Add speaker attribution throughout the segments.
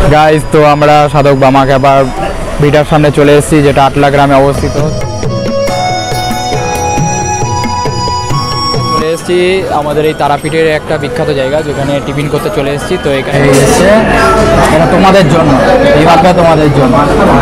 Speaker 1: Guys তো আমরা সাধক বামাখ্যাপার ভিটার সামনে চলে এসেছি, যেটা আটলা গ্রামে অবস্থিত। চলে এসেছি আমাদের এই তারাপীঠের একটা বিখ্যাত জায়গা, যেখানে টিফিন করতে চলে এসেছি। তো এখানে এসেছে এটা তোমাদের জন্য, এই ভাগটা তোমাদের জন্য।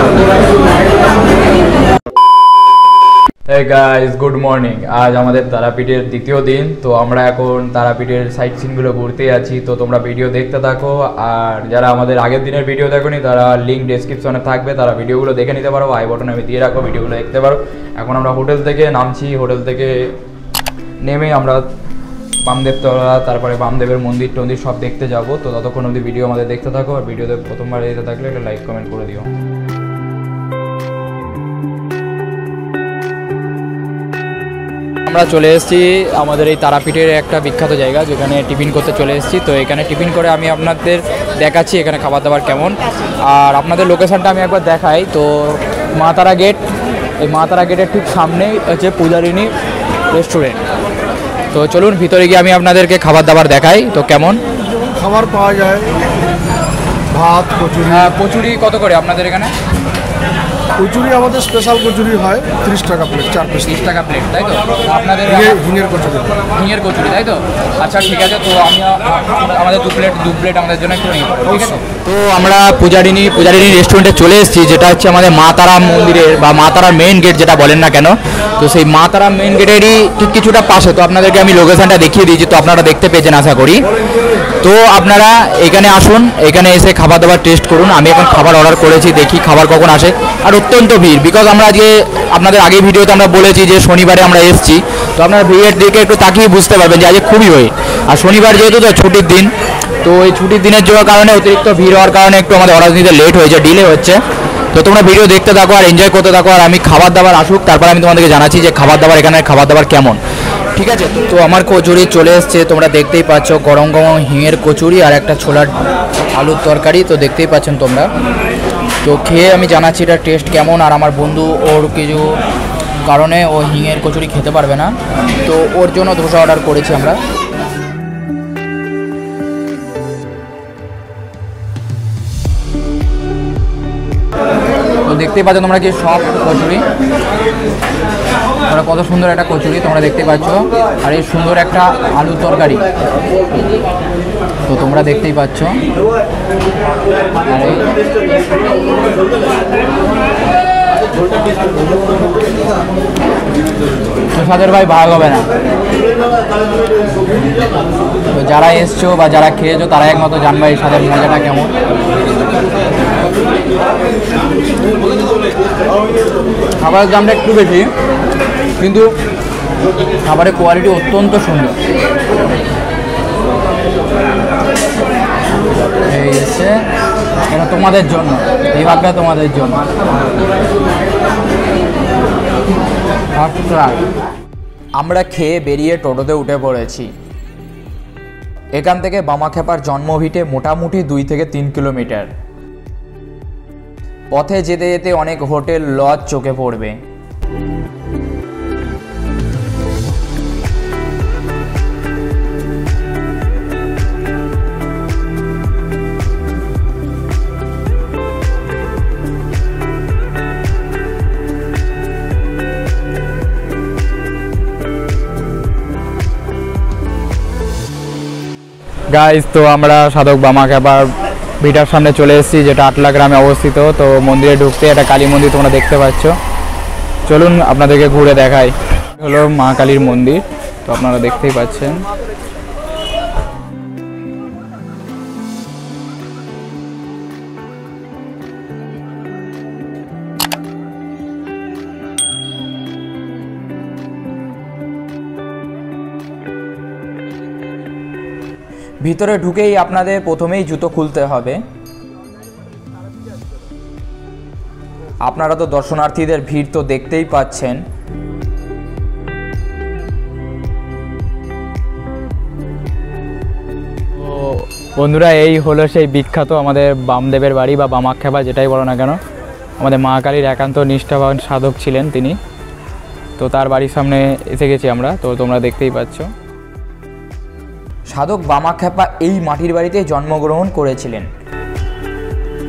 Speaker 1: Hey guys, good morning. আজ আমাদের তারাপীঠের দ্বিতীয় দিন। তো আমরা এখন তারাপীঠের সাইট সিনগুলো ঘুরতে আছি। তো তোমরা ভিডিও দেখতে থাকো, আর যারা আমাদের আগের দিনের ভিডিও দেখোনি তারা লিঙ্ক ডেসক্রিপশনে থাকবে, তারা ভিডিওগুলো দেখে নিতে পারো। আই বটনে আমি দিয়ে রাখো, ভিডিওগুলো দেখতে পারো। এখন আমরা হোটেল থেকে নামছি। হোটেল থেকে নেমে আমরা বামদেব তলা, তারপরে বামদেবের মন্দির টন্দির সব দেখতে যাবো। তো ততক্ষণ অবধি ভিডিও আমাদের দেখতে থাকো, আর ভিডিওতে প্রথমবার যেতে থাকলে একটা লাইক কমেন্ট করে দিও। আমরা চলে এসেছি আমাদের এই তারাপীঠের একটা বিখ্যাত জায়গা, যেখানে টিফিন করতে চলে এসেছি। তো এখানে টিফিন করে আমি আপনাদের দেখাচ্ছি এখানে খাবার দাবার কেমন, আর আপনাদের লোকেশানটা আমি একবার দেখাই। তো মা তারা গেট, এই মা তারা গেটের ঠিক সামনেই হচ্ছে পূজারিনী রেস্টুরেন্ট। তো চলুন ভিতরে গিয়ে আমি আপনাদেরকে খাবার দাবার দেখাই। তো কেমন
Speaker 2: খাবার পাওয়া যায়, ভাত, কচুরি।
Speaker 1: হ্যাঁ, কচুরি কত করে আপনাদের এখানে?
Speaker 2: কচুরি আমাদের স্পেশাল কচুরি হয় 30 টাকা প্লেট, 4 পিস।
Speaker 1: 30 টাকা প্লেট, তাই তো? আপনাদের
Speaker 2: হিঙের কচুরি।
Speaker 1: হিঙের কচুরি, তাই তো? আচ্ছা ঠিক আছে। তো আমি আমাদের দু প্লেট আমাদের জন্য একটু নিয়ে পড়ো, ঠিক আছে? তো আমরা পূজারিনী রেস্টুরেন্টে চলে এসেছি, যেটা হচ্ছে আমাদের মা তারা মন্দিরের বা মা তারার মেইন গেট যেটা বলেন না কেন। তো সেই মা তারা মেইন গেটেরই ঠিক কিছুটা পাশে। তো আপনাদেরকে আমি লোকেশানটা দেখিয়ে দিয়েছি, তো আপনারা দেখতে পেয়েছেন আশা করি। তো আপনারা এখানে আসুন, এখানে এসে খাবার দাবার টেস্ট করুন। আমি এখন খাবার অর্ডার করেছি, দেখি খাবার কখন আসে। আর অত্যন্ত ভিড়, বিকজ আমরা আজকে আপনাদের আগের ভিডিওতে আমরা বলেছি যে শনিবারে আমরা এসেছি। তো আপনারা ভিড়ের দিকে একটু তাকিয়ে বুঝতে পারবেন যে আজকে খুবই ভিড়। আর শনিবার যেহেতু তো ছুটির দিন, তো এই ছুটির দিনের কারণে অতিরিক্ত ভিড় হওয়ার কারণে একটু আমাদের অর্ডার নিতে লেট হয়েছে, ডিলে হচ্ছে। তো তোমরা ভিডিও দেখতে থাকো আর এনজয় করতে থাকো, আর আমি খাবার দাবার আসুক তারপর আমি তোমাদেরকে জানাচ্ছি যে খাবার দাবার এখানের খাবার দাবার কেমন, ঠিক আছে? তো আমার কচুরি চলে এসছে, তোমরা দেখতেই পাচ্ছ, গরম গরম হিঙের কচুরি আর একটা ছোলার আলুর তরকারি। তো দেখতেই পাচ্ছেন তোমরা। তো খেয়ে আমি জানাচ্ছি এটা টেস্ট কেমন। আর আমার বন্ধু ওর কিছু কারণে ও হিঙের কচুরি খেতে পারবে না, তো ওর জন্য ধোসা অর্ডার করেছি আমরা। তো দেখতেই পাচ্ছ তোমরা কি সব কচুরি, তোমরা কত সুন্দর একটা কচুরি তোমরা দেখতে পাচ্ছ, আর এই সুন্দর একটা আলুর তরকারি তো তোমরা দেখতেই পাচ্ছ। সাদের ভাই ভাগ হবে না। তো যারা এসছো বা যারা খেয়েছো তারা একমাত্র জানবে এই স্বাদের মজাটা কেমন। খাবারের দামটা একটু বেশি, কিন্তু খাবারের কোয়ালিটি অত্যন্ত সুন্দর। এই এসে এটা তোমাদের জন্য, এই ভাগটা তোমাদের জন্য। আমরা খেয়ে বেরিয়ে টোটোতে উঠে পড়েছি। এখান থেকে বামাখ্যাপার জন্মভিটে মোটামুটি 2 থেকে 3 কিলোমিটার। পথে যেতে যেতে অনেক হোটেল লজ চোখে পড়বে। গাইজ তো আমরা সাধক বামাখ্যাপার ভিটার সামনে চলে এসেছি, যেটা আটলা গ্রামে অবস্থিত। তো মন্দিরে ঢুকতে একটা কালী মন্দির তোমরা দেখতে পাচ্ছ। চলুন আপনাদেরকে ঘুরে দেখাই। হলো মা কালীর মন্দির, তো আপনারা দেখতেই পাচ্ছেন। ভিতরে ঢুকেই আপনাদের প্রথমেই জুতো খুলতে হবে। আপনারা তো দর্শনার্থীদের ভিড় তো দেখতেই পাচ্ছেন। তো বন্ধুরা, এই হলো সেই বিখ্যাত আমাদের বামদেবের বাড়ি বা বামাখ্যাপা, যেটাই বলো না কেন। আমাদের মা কালীর একান্ত নিষ্ঠাবান সাধক ছিলেন তিনি। তো তার বাড়ির সামনে এসে গেছি আমরা, তো তোমরা দেখতেই পাচ্ছ। সাধক বামাখ্যাপা এই মাটির বাড়িতে জন্মগ্রহণ করেছিলেন।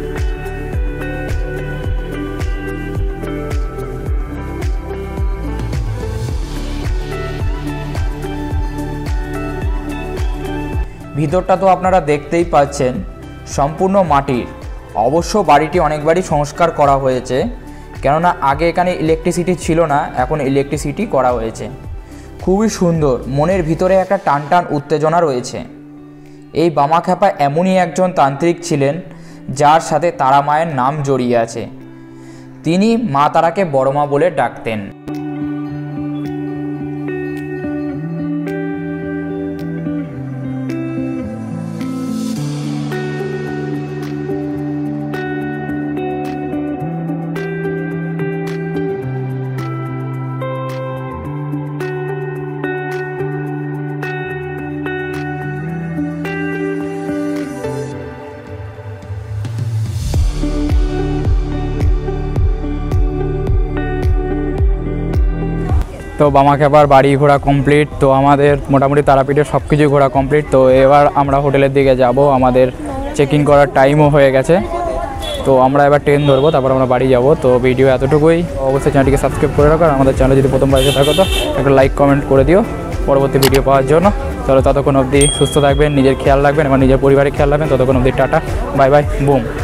Speaker 1: ভিতরটা তো আপনারা দেখতেই পাচ্ছেন, সম্পূর্ণ মাটির। অবশ্য বাড়িটি অনেকবারই সংস্কার করা হয়েছে, কেননা আগে এখানে ইলেকট্রিসিটি ছিল না, এখন ইলেকট্রিসিটি করা হয়েছে। খুবই সুন্দর, মনের ভিতরে একটা টানটান উত্তেজনা রয়েছে। এই বামাখ্যাপা এমনই একজন তান্ত্রিক ছিলেন যার সাথে তারা মায়ের নাম জড়িয়ে আছে। তিনি মা তারাকে বড় মা বলে ডাকতেন। তো বামাখ্যাপার বাড়ি ঘোরা কমপ্লিট। তো আমাদের মোটামুটি তারাপীঠের সব কিছু ঘোরা কমপ্লিট। তো এবার আমরা হোটেলের দিকে যাব, আমাদের চেক ইন করার টাইমও হয়ে গেছে। তো আমরা এবার ট্রেন ধরবো, তারপর আমরা বাড়ি যাব। তো ভিডিও এতটুকুই। অবশ্যই চ্যানেলটিকে সাবস্ক্রাইব করে রাখো, আর আমাদের চ্যানেলে যদি প্রথমবার এসে থাকো তো একটা লাইক কমেন্ট করে দিও পরবর্তী ভিডিও পাওয়ার জন্য। তাহলে ততক্ষণ অবধি সুস্থ থাকবেন, নিজের খেয়াল রাখবেন এবং নিজের পরিবারের খেয়াল রাখবেন। ততক্ষণ অবধি টাটা, বাই বাই, বুম।